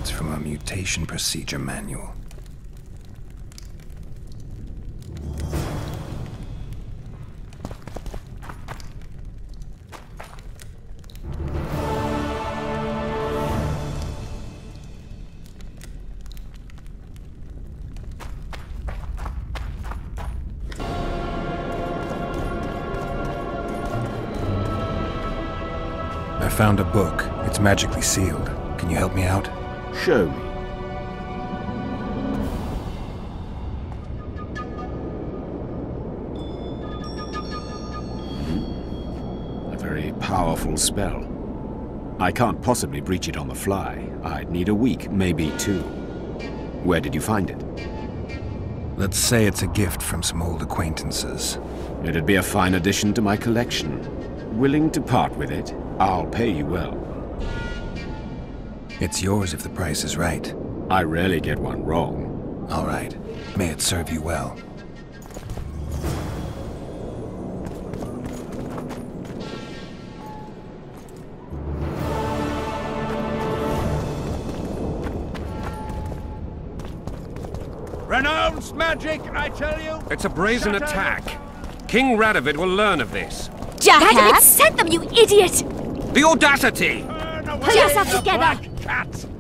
notes from a mutation procedure manual. I found a book. It's magically sealed. Can you help me out? Show me. A very powerful spell. I can't possibly breach it on the fly. I'd need a week, maybe 2. Where did you find it? Let's say it's a gift from some old acquaintances. It'd be a fine addition to my collection. Willing to part with it? I'll pay you well. It's yours if the price is right. I rarely get one wrong. All right. May it serve you well. Renounce magic, I tell you! It's a brazen attack. King Radovid will learn of this. Radovid sent them, you idiot! The audacity! Pull yourself together! Cat!